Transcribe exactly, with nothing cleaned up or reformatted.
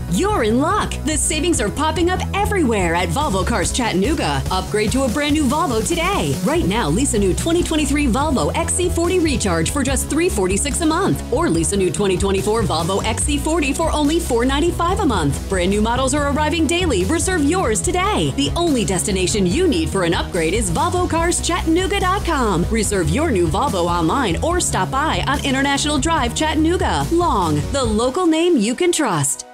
You're in luck. The savings are popping up everywhere at Volvo Cars Chattanooga. Upgrade to a brand new Volvo today. Right now, lease a new twenty twenty-three Volvo X C forty Recharge for just three hundred forty-six dollars a month. Or lease a new twenty twenty-four Volvo X C forty for only four hundred ninety-five dollars a month. Brand new models are arriving daily. Reserve yours today. The only destination you need for an upgrade is Volvo Cars Chattanooga dot com. Reserve your new Volvo online or stop by on International Drive, Chattanooga. Long, the local name you can trust.